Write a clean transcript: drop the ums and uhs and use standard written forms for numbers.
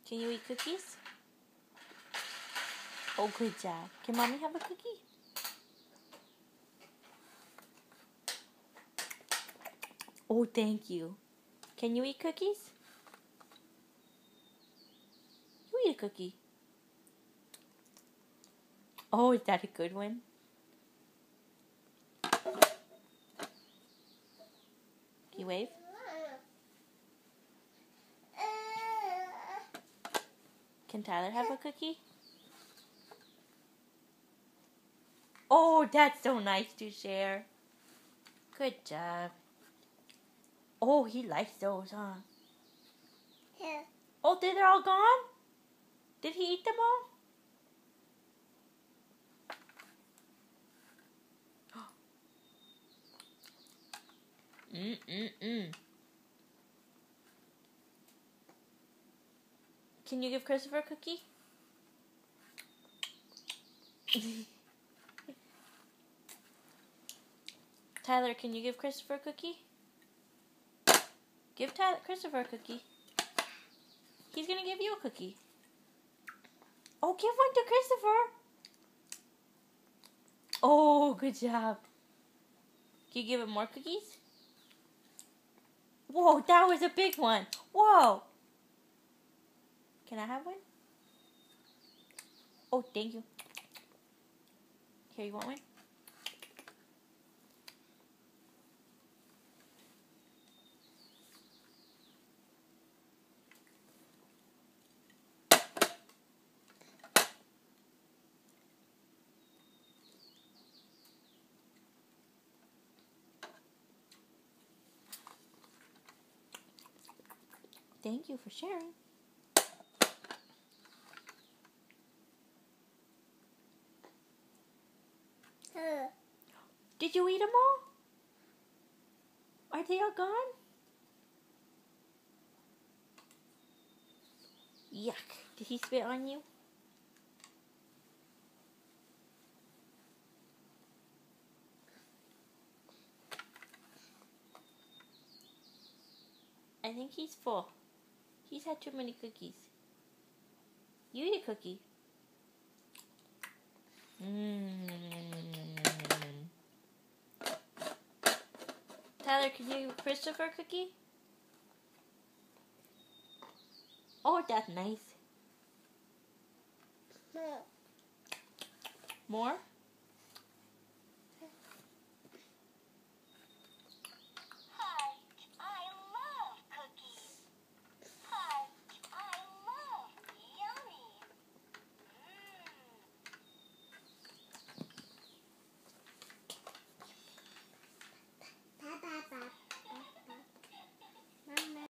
Can you eat cookies? Oh, good job. Can Mommy have a cookie? Oh, thank you. Can you eat cookies? You eat a cookie. Oh, is that a good one? Can you wave? Can Tyler have a cookie? Oh, that's so nice to share. Good job. Oh, he likes those, huh? Yeah. Oh, they're all gone? Did he eat them all? Can you give Christopher a cookie? Tyler, can you give Christopher a cookie? Give Christopher a cookie. He's gonna give you a cookie. Oh, give one to Christopher. Oh, good job. Can you give him more cookies? Whoa, that was a big one. Whoa. Can I have one? Oh, thank you. Here, you want one? Thank you for sharing. Did you eat them all? Are they all gone? Yuck. Did he spit on you? I think he's full. He's had too many cookies. You eat a cookie. Tyler, can you give Christopher a cookie? Oh, that's nice. More?